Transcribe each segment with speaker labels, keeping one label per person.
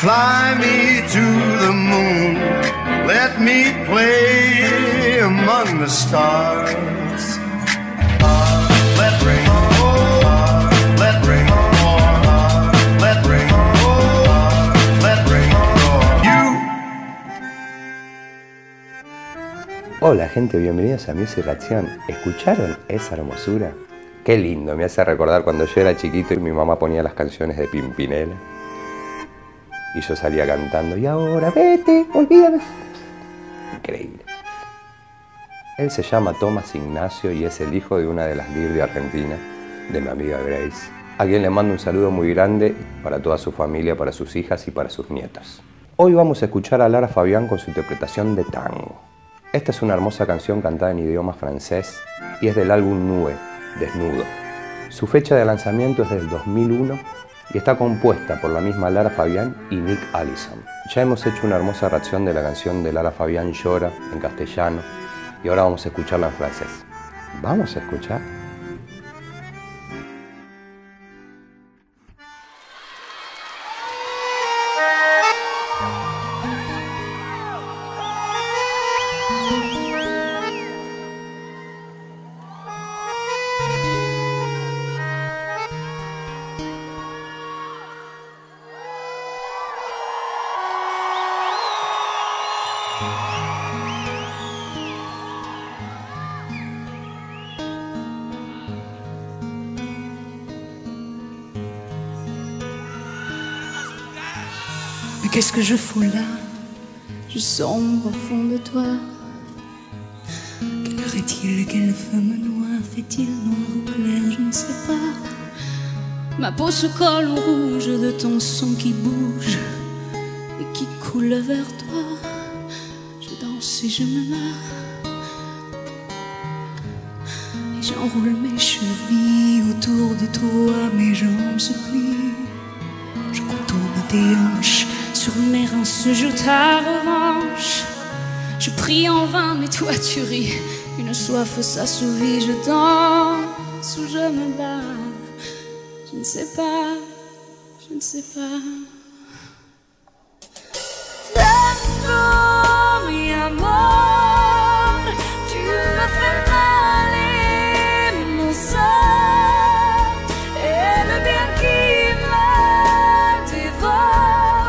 Speaker 1: Fly me to the moon, let me play among the stars. Let rain pour, let rain pour, let rain pour, let rain pour. You.
Speaker 2: Hola gente, bienvenidos a Music Reacción. ¿Escucharon esa hermosura? Qué lindo, me hace recordar cuando yo era chiquito y mi mamá ponía las canciones de Pimpinela. Y yo salía cantando, y ahora vete, olvídame. Increíble. Él se llama Tomás Ignacio y es el hijo de una de las líderes de Argentina, de mi amiga Grace, a quien le mando un saludo muy grande para toda su familia, para sus hijas y para sus nietas. Hoy vamos a escuchar a Lara Fabián con su interpretación de tango. Esta es una hermosa canción cantada en idioma francés y es del álbum Nue, Desnudo. Su fecha de lanzamiento es del 2001 y está compuesta por la misma Lara Fabián y Nick Allison. Ya hemos hecho una hermosa reacción de la canción de Lara Fabián Llora en castellano y ahora vamos a escucharla en francés. ¿Vamos a escuchar?
Speaker 3: Mais qu'est-ce que je fous là? Je sombre au fond de toi. Quelle heure est-il? Quel feu me noie? Fait-il noir ou clair? Je ne sais pas. Ma peau se colle au rouge de ton sang qui bouge et qui coule vers toi. Je danse et je me marre et j'enroule mes chevilles autour de toi. Mes jambes se plient, je contourne tes hanches. Sur mes reins se joue ta revanche. Je prie en vain, mais toi tu ris. Une soif s'assouvit, je danse ou je me bats. Je ne sais pas, je ne sais pas. Tango, mi amor, tu me fais mal et mon sang et le bien qui me dévore.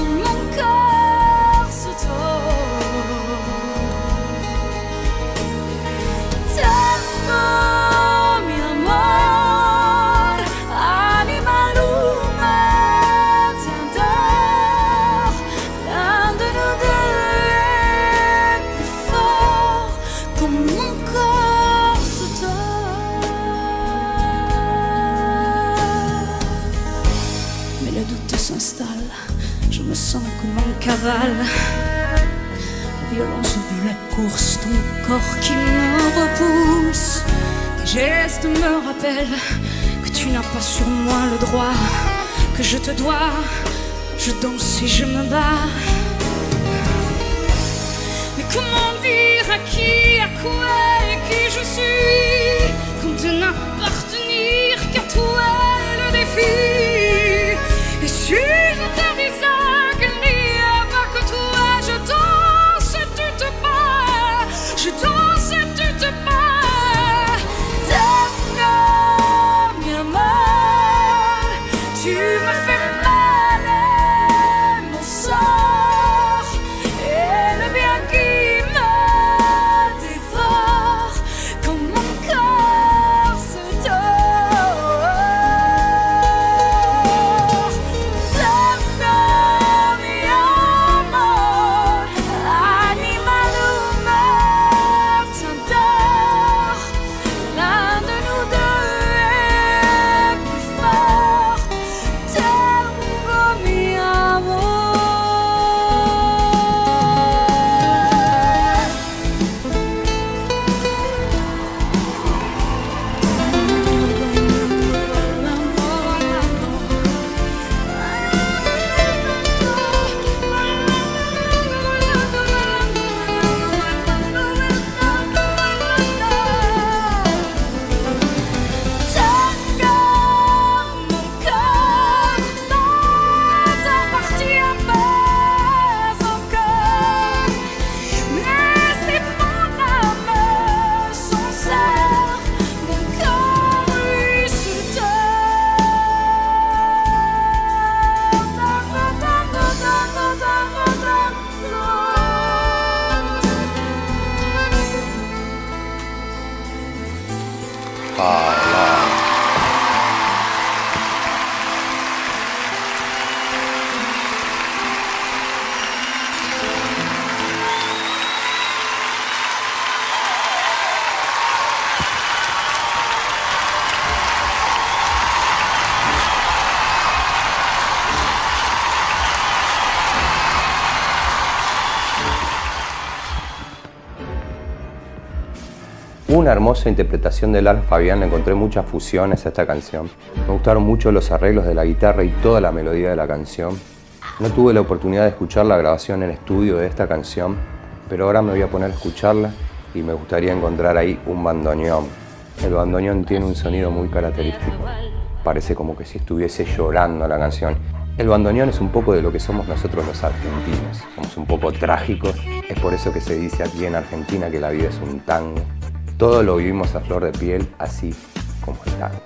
Speaker 3: Je me sens comme en cavale, la violence de la course, ton corps qui me repousse. Tes gestes me rappellent que tu n'as pas sur moi le droit, que je te dois. Je danse et je me bats. Mais comment dire à qui, à quoi et qui je suis, quand de n'appartenir qu'à toi est le défi. Et sur ta visage qu'il n'y a pas que toi, je danse et tu te bats, je danse et tu te bats. Tango, mi amor, tu me fais mal et mon sort et le bien qui me dévore, comme mon corps se tord.
Speaker 2: favor. Una hermosa interpretación de Lara Fabián, encontré muchas fusiones a esta canción. Me gustaron mucho los arreglos de la guitarra y toda la melodía de la canción. No tuve la oportunidad de escuchar la grabación en estudio de esta canción, pero ahora me voy a poner a escucharla y me gustaría encontrar ahí un bandoneón. El bandoneón tiene un sonido muy característico. Parece como que si estuviese llorando la canción. El bandoneón es un poco de lo que somos nosotros los argentinos. Somos un poco trágicos. Es por eso que se dice aquí en Argentina que la vida es un tango. Todo lo vivimos a flor de piel, así como el tango.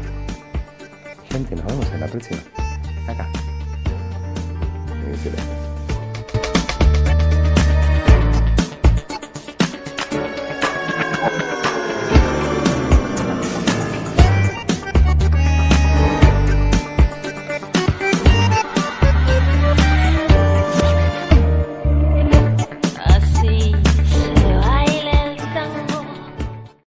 Speaker 2: Gente, nos vemos en la próxima. Acá.